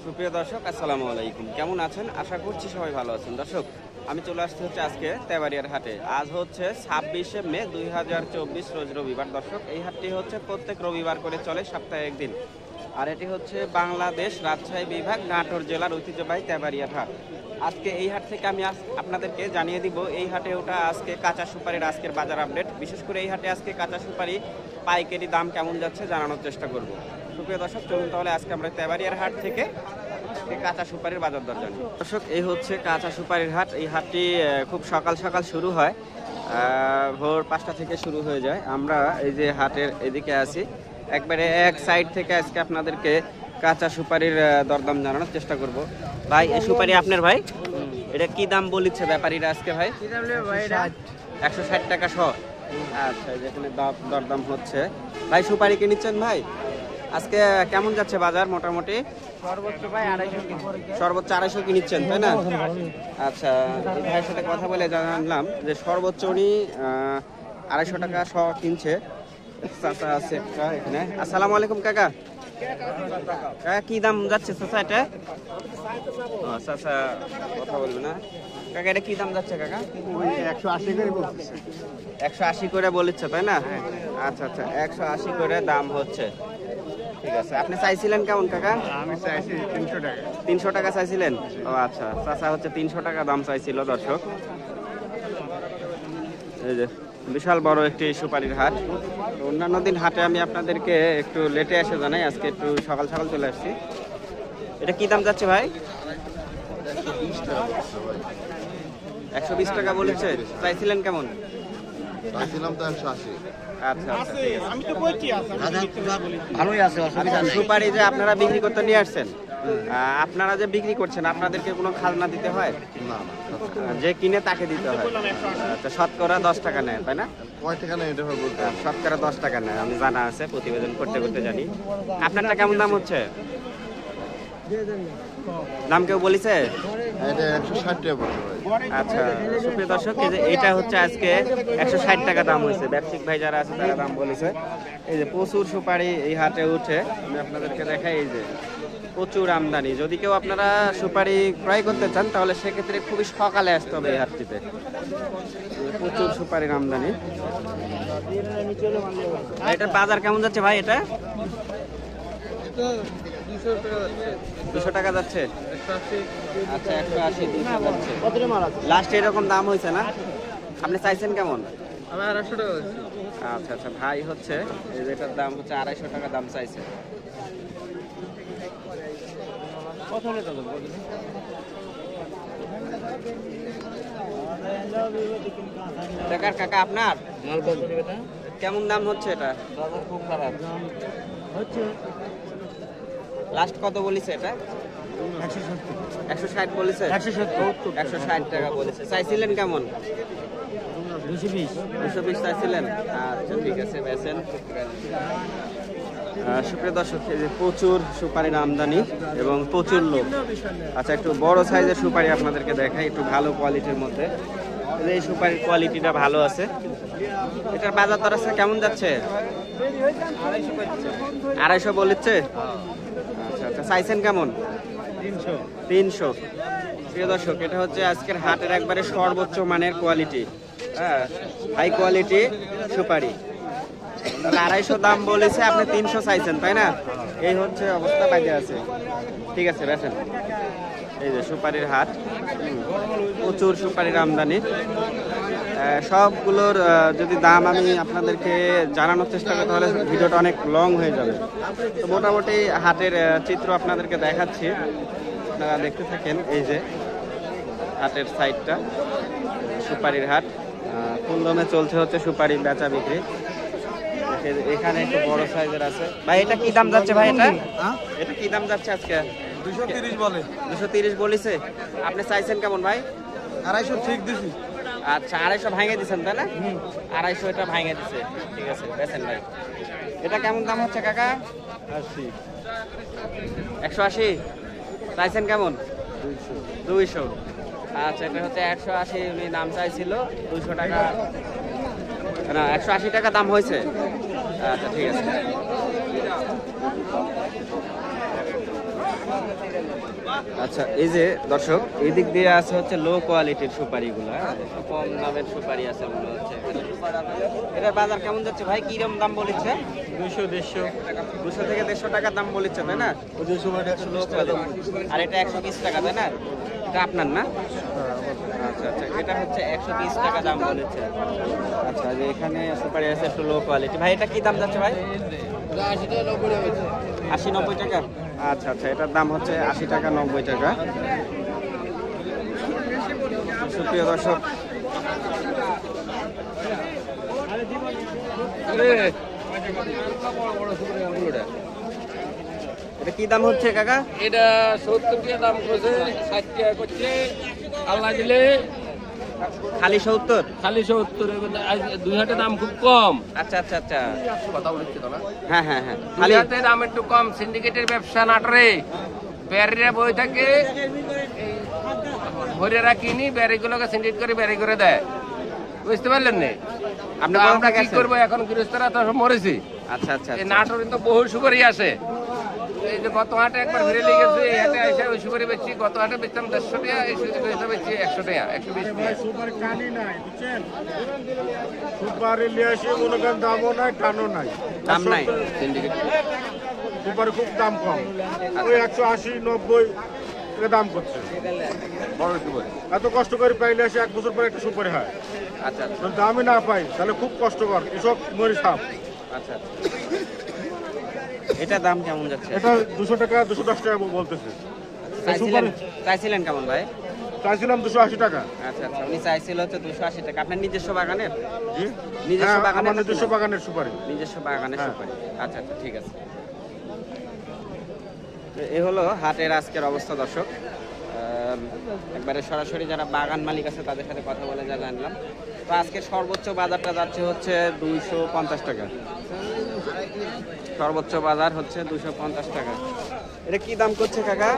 সুপ্রিয় দর্শক, আসসালামু আলাইকুম। কেমন আছেন? আশা করছি সবাই ভালো আছেন। দর্শক, আমি চলে আসছি আজকে তেবাড়িয়ার হাটে। আজ হচ্ছে 26শে মে 2024, রোজ রবিবার। দর্শক, এই হাটটি হচ্ছে প্রত্যেক রবিবার করে চলে, সপ্তাহে একদিন। আর এটি হচ্ছে বাংলাদেশ রাজশাহী বিভাগ নাটোর জেলার ঐতিহ্যবাহী তেবাড়িয়ার হাট। আজকে এই হাট থেকে আমি আপনাদেরকে জানিয়ে দিব এই হাটে ওটা আজকে কাঁচা সুপারির আজকের বাজার আপডেট। বিশেষ করে এই হাটে আজকে কাঁচা সুপারি পাইকারি দাম কেমন যাচ্ছে জানানোর চেষ্টা করব। সুপ্রিয় দর্শক, চলুন তাহলে আজকে আমরা তেবাড়িয়ার হাট থেকে কাঁচা সুপারির বাজার দর জানি। দর্শক, এই হচ্ছে কাঁচা সুপারির হাট। এই হাটটি খুব সকাল সকাল শুরু হয়, ভোর 5টা থেকে শুরু হয়ে যায়। আমরা এই যে হাটের এদিকে আছি, একবারে এক সাইড থেকে আজকে আপনাদেরকে কাঁচা সুপারির দরদাম জানানোর চেষ্টা করব। ভাই, এই সুপারি আপনার? ভাই, এটা কি দাম বলিচ্ছে ব্যাপারীরা আজকে? ভাই 160 টাকা শ। আচ্ছা, যেখানে দরদাম হচ্ছে। ভাই, সুপারি কি নিচ্ছেন ভাই? আজকে কেমন যাচ্ছে বাজার? মোটামুটি সর্বোচ্চ ভাই 250 সর্বোচ্চ 250 কি নিচ্ছেন, তাই না? আচ্ছা, এই ভাইয়ের সাথে কথা বলে জানলাম যে সর্বোচ্চ উনি 250 টাকা শ কিনছে। চাচা আছে একটা এখানে। আসসালামু আলাইকুম কাকা। কাকা, কি দাম যাচ্ছে চাচা এটা? চাচা কথা বলবে না। কাকা, এটা কি দাম যাচ্ছে কাকা? 180 করে বলতেছে। 180 করে বলেছে, তাই না? আচ্ছা আচ্ছা, 180 করে দাম হচ্ছে। ঠিক আছে, আপনি চাইছিলেন কেমন কাকা? আমি চাইছি 300 টাকা। 300 টাকা চাইছিলেন? ও আচ্ছা, চাচা হচ্ছে 300 টাকা দাম চাইছিল। দর্শক, এই যে বিশাল বড় একটি সুপারির হাট। অন্যান্য দিন হাটে আমি আপনাদেরকে একটু লেটে এসে জানাই, আজকে একটু সকাল সকাল চলে আসছি। এটা কি দাম যাচ্ছে ভাই? 120 টাকা বলেছে। চাইছিলেন কেমন? চাইছিলাম তো 180। আচ্ছা আচ্ছা, আমি তো বলছি ভালোই আছে, অসুবিধা নেই। সুপারি যে আপনারা বিক্রি করতে নিয়ে আসছেন, আপনারা যে বিক্রি করছেন আপনাদেরকে কোনো খাজনা দিতে হয়? না না, যে কিনে তাকে দিতে হয়। আচ্ছা, শতকরা 10 টাকা নেয়, তাই না? কয় টাকা নেই এটা হয় বলতে? শতকরা 10 টাকা নেয়, আমি জানা আছে, প্রতিবেদন করতে করতে জানি। আপনারটা কেমন দাম হচ্ছে? দাম কেউ বলেছে? এটা 160 টাকা পড়ছে ভাই। আচ্ছা, সুপ্রিয় দর্শক, এই যে এটা হচ্ছে আজকে 160 টাকা দাম হয়েছে। ব্যবসায়িক ভাই যারা আছে তারা দাম বলেছে। এই যে প্রচুর সুপারি এই হাটে উঠে, আমি আপনাদেরকে দেখাই। এই যে প্রচুর আমদানি। যদি কেউ আপনারা সুপারি ক্রয় করতে চান তাহলে সেক্ষেত্রে খুবই সকালে আসতে হবে এই হাটটিতে। প্রচুর সুপারির আমদানি। এটার বাজার কেমন যাচ্ছে ভাই? এটা 200 টাকা যাচ্ছে। আচ্ছা, 180 200 যাচ্ছে। লাস্ট এরকম দাম হয়েছে না? আপনি চাইছেন কেমন? আমি 250 টাকা আচ্ছা আচ্ছা, ভাই হচ্ছে এই যে এটার দাম হচ্ছে 250 টাকা দাম চাইছে। টাকার কাকা আপনার কেমন দাম হচ্ছে এটা? খুব খারাপ হচ্ছে। লাস্ট কত বলেছে এটা? 160 বলেছে। 160 টাকা বলেছে। চাইছিলেন কেমন? 220 চাইছিলেন। আচ্ছা, ঠিক আছে, বেচেন। সুপ্রিয় দর্শক, এই যে প্রচুর সুপারির আমদানি এবং প্রচুর লোক। আচ্ছা, একটু বড় সাইজের সুপারি আপনাদেরকে দেখাই, একটু ভালো কোয়ালিটির মধ্যে। এই সুপারির কোয়ালিটিটা ভালো আছে। এটার বাজার দর আছে কেমন যাচ্ছে? 250 বলেছে। আচ্ছা আচ্ছা, চাইছেন কেমন? 300। প্রিয় দর্শক, এটা হচ্ছে আজকের হাটের একবারে সর্বোচ্চ মানের কোয়ালিটি, হ্যাঁ, হাই কোয়ালিটি সুপারি। 250 দাম বলেছে, আপনি 300 চাইছেন, তাই না? এই হচ্ছে অবস্থা, বাজে আছে। ঠিক আছে, বেচেন। এই যে সুপারির হাট, প্রচুর সুপারির আমদানি। সবগুলোর যদি দাম আমি আপনাদেরকে জানানোর চেষ্টা করি তাহলে ভিডিওটা অনেক লং হয়ে যাবে। তো মোটামুটি হাটের চিত্র আপনাদেরকে দেখাচ্ছি, আপনারা দেখতে থাকেন। এই যে হাটের সাইডটা, সুপারির হাট, ফুলদমে চলছে হচ্ছে সুপারি বেচা বিক্রি। এখানে একটু বড় সাইজের আছে। ভাই, এটা কি দাম যাচ্ছে ভাই? এটা কি দাম যাচ্ছে আজকে? 230 বলে। 230 বলেছে। আপনি চাইছেন কেমন ভাই? 250 ঠিক দিছি। আচ্ছা, 250 ভাঙে দিচ্ছেন, তাই না? 250 এটা ভাঙে দিচ্ছে। ঠিক আছে, বেচেন ভাই। এটা কেমন দাম হচ্ছে কাকা? 180 চাইছেন কেমন? 200। আচ্ছা, এটা হচ্ছে 180 উনি দাম চাইছিল। 200 টাকা না, 180 টাকা দাম হয়েছে। আচ্ছা, ঠিক আছে। আচ্ছা, এই যে দর্শক, এই দিক দিয়ে আছে হচ্ছে লো কোয়ালিটির সুপারিগুলো, কম দামের সুপারি আছে মনে হচ্ছে। এটার বাজার কেমন যাচ্ছে ভাই? কিরম দাম বলেছে? 200 থেকে 150 টাকা দাম বলেছে, তাই না? Low quality. আর এটা 120 টাকা, তাই না? এটা আপনার না? আচ্ছা আচ্ছা, এটা হচ্ছে 120 টাকা দাম বলেছে। আচ্ছা, যে এখানে সুপারি আছে একটু লো কোয়ালিটি। ভাই এটা কি দাম যাচ্ছে ভাই? 80-90 টাকা। আচ্ছা আচ্ছা, এটার দাম হচ্ছে 80 টাকা 90 টাকা। সুপ্রিয় দর্শক, এটা কি দাম হচ্ছে কাকা? এটা 70 টাকা দাম করছে, 60 টাকা করছে আল্লাহ দিলে। খালি 70? খালি 70। দুই হাটে দাম খুব কম। আচ্ছা আচ্ছা আচ্ছা, কথা বলছি তো না? হ্যাঁ হ্যাঁ হ্যাঁ, দুই খালি হাটে দাম একটু কম। সিন্ডিকেটের ব্যবসা নাটরে ব্যারিরা বই থাকে, হরিয়ারা কিনি, ব্যারিগুলোকে সিন্ডিকেট করে ব্যারি করে দেয়, বুঝতে পারলেন না? আপনি আমরা কি করবো এখন? গৃহস্থরা তো সব মরেছি। আচ্ছা আচ্ছা এই আচ্ছা। নাটোরে তো বহু সুপারি আসে। এই যে গত হাটে একবার ফিরে লেগেছে, এই হাটে এসে ওই সুপারি বেচছি। গত হাটে বেচতাম 150 টাকা, এই সুপারি বেচছি 100 টাকা, 120 টাকা। সুপারি কানি নাই, বুঝছেন? সুপারি নিয়ে আসি মনে করেন দামও নাই, কানও নাই, দাম নাই। সিন্ডিকেট সুপারি খুব দাম কম, ওই 180-90 টাকা দাম করছে। বড় সুপারি। এত কষ্ট করে পাইলে আসে 1 বছর পরে একটা সুপারি হয়। আচ্ছা আচ্ছা যদি দামই না পাই তাহলে খুব কষ্টকর, কৃষক মরি সাপ। আচ্ছা। এটা দাম কেমন যাচ্ছে? এটা 200 টাকা 210 টাকা বলতেছে। চাইছিলেন কেমন ভাই? চাইছিলাম 280 টাকা। আচ্ছা আচ্ছা, উনি চাইছিল হচ্ছে 280 টাকা। আপনার নিজস্ব বাগানের? জি, নিজস্ব হ্যাঁ, বাগানের? আমার নিজস্ব বাগানের সুপারি। নিজস্ব বাগানের হ্যাঁ। সুপারি। আচ্ছা আচ্ছা, ঠিক আছে। এই হলো হাটের আজকের অবস্থা দর্শক। একবারে সরাসরি যারা বাগান মালিক আছে তাদের সাথে কথা বলে যা জানলাম। তো আজকে সর্বোচ্চ বাজারটা যাচ্ছে হচ্ছে 250 টাকা। সর্বোচ্চ বাজার হচ্ছে 250 টাকা। এটা কি দাম করছে কাকা?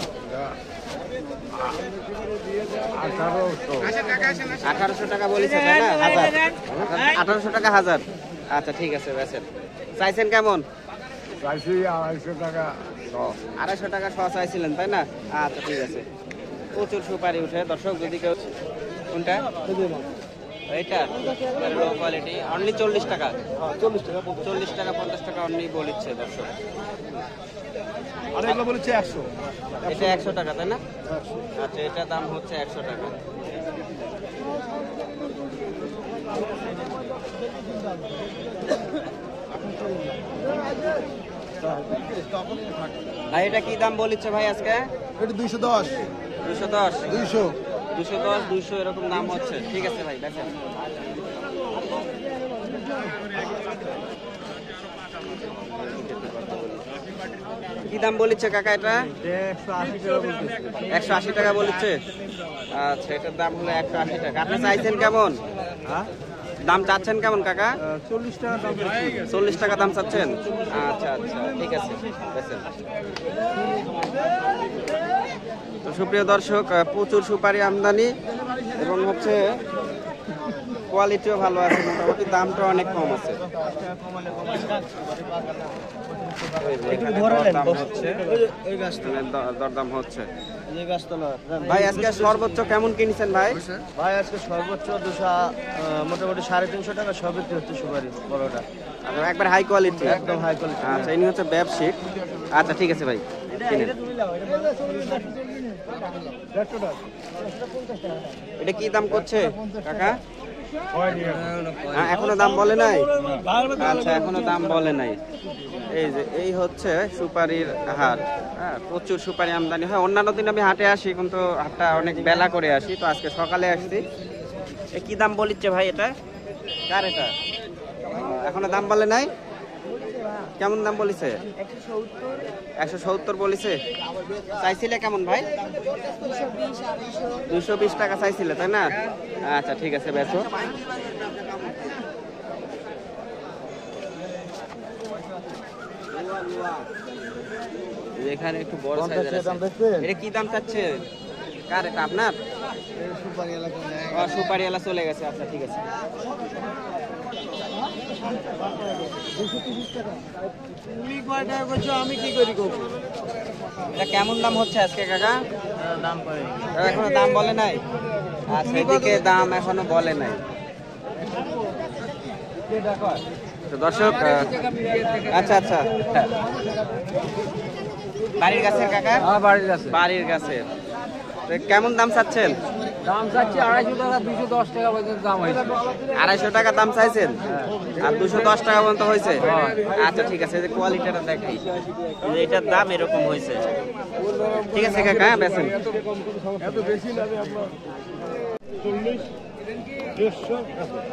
1800 টাকা বলেছে, তাই না? 1800 টাকা হাজার। আচ্ছা ঠিক আছে, বেচেন। চাইছেন কেমন? 250 টাকা। 250 টাকা শ চাইছিলেন, তাই না? আচ্ছা ঠিক আছে। প্রচুর সুপারি উঠে দর্শক, যদি কেউ কোনটা এইটা লো কোয়ালিটি অনলি 40 টাকা। 40 টাকা 50 টাকা অনলি বলিচ্ছে দর্শক। আর এগুলো বলেছে 100। এটা 100 টাকা, তাই না? আচ্ছা, এটা দাম হচ্ছে 100 টাকা। ভাই এটা কি দাম বলিচ্ছে ভাই আজকে? এটা 210 210 200 210 200 এরকম দাম হচ্ছে। ঠিক আছে ভাই, দেখেন। কি দাম বলিচ্ছে কাকা এটা? 180 টাকা বলিচ্ছে। আচ্ছা, এটার দাম হলো 180 টাকা। আপনি চাইছেন কেমন? দাম চাচ্ছেন কেমন কাকা? 40 টাকা দাম। 40 টাকা দাম চাচ্ছেন? আচ্ছা আচ্ছা, ঠিক আছে, বেচেন। তো সুপ্রিয় দর্শক, প্রচুর সুপারি আমদানি এবং হচ্ছে কোয়ালিটিও ভালো আছে, মোটামুটি দামটা অনেক কম আছে। দরদাম হচ্ছে ভাই। আজকে সর্বোচ্চ কেমন কিনছেন ভাই? ভাই আজকে সর্বোচ্চ 200, মোটামুটি 350 টাকা সব বিক্রি হচ্ছে সুপারি বড়টা, একবার হাই কোয়ালিটি, একদম হাই কোয়ালিটি। আচ্ছা, ইনি হচ্ছে ব্যবসায়িক। আচ্ছা ঠিক আছে ভাই, কিনেন। এটা কি দাম করছে কাকা? এখনো দাম বলে নাই? আচ্ছা, এখনো দাম বলে নাই। এই যে এই হচ্ছে সুপারির হাট। হ্যাঁ, প্রচুর সুপারি আমদানি হয়। অন্যান্য দিন আমি হাটে আসি, কিন্তু হাটটা অনেক বেলা করে আসি, তো আজকে সকালে আসছি। কি দাম বলিচ্ছে ভাই এটা? কার এটা? এখনো দাম বলে নাই? কেমন দাম বলিছে? 170 বলিছে। চাইছিলে কেমন ভাই? 220 টাকা চাইছিলে, তাই না? আচ্ছা ঠিক আছে, বেচো। এখানে একটু বড় সাইজের আছে। এটা কি দাম চাচ্ছে? কার এটা? আপনার? সুপারি এলা চলে গেছে। আচ্ছা ঠিক আছে। তুমি কয় টাকা করছো আমি কি করি কব এটা কেমন দাম হচ্ছে আজকে কাকা? দাম করে এখনো দাম বলে নাই? আচ্ছা, এদিকে দাম এখনো বলে নাই। তো দর্শক আচ্ছা আচ্ছা, বাড়ির গাছের কাকা? বাড়ির কাছে বাড়ির গাছের। তো কেমন দাম চাচ্ছেন? দাম চাচ্ছি 250 টাকা 210 টাকা পর্যন্ত দাম হয়েছে। 250 টাকা দাম চাইছেন আর 210 টাকা পর্যন্ত হয়েছে? আচ্ছা ঠিক আছে, এই যে কোয়ালিটিটা দেখাই, এই যে এটার দাম এরকম হয়েছে। ঠিক আছে কাকা, হ্যাঁ বেচেন। এত বেশি লাগে আপনার 40 150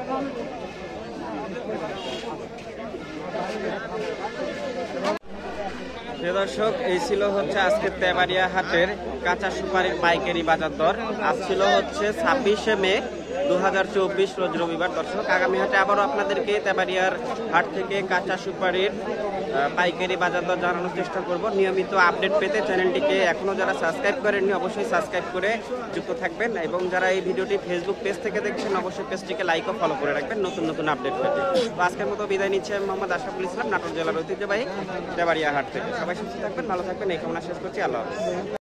প্রিয় দর্শক, এই ছিল হচ্ছে আজকে তেবাড়িয়া হাটের কাঁচা সুপারির পাইকারি বাজার দর। আজ ছিল হচ্ছে 26শে মে 2024 রোজ রবিবার। দর্শক, আগামী হাটে আবারও আপনাদেরকে তেবাড়িয়ার হাট থেকে কাঁচা সুপারির পাইকারি বাজার দর জানানোর চেষ্টা করব। নিয়মিত আপডেট পেতে চ্যানেলটিকে এখনও যারা সাবস্ক্রাইব করেননি অবশ্যই সাবস্ক্রাইব করে যুক্ত থাকবেন, এবং যারা এই ভিডিওটি ফেসবুক পেজ থেকে দেখছেন অবশ্যই পেজটিকে লাইক ও ফলো করে রাখবেন নতুন নতুন আপডেট পেতে। তো আজকের মতো বিদায় নিচ্ছে আমি মোহাম্মদ আশরাফুল ইসলাম, নাটোর জেলার ঐতিহ্যবাহী তেবাড়িয়া হাট থেকে। সবাই সুস্থ থাকবেন, ভালো থাকবেন, এই কামনা শেষ করছি। আল্লাহ হাফেজ।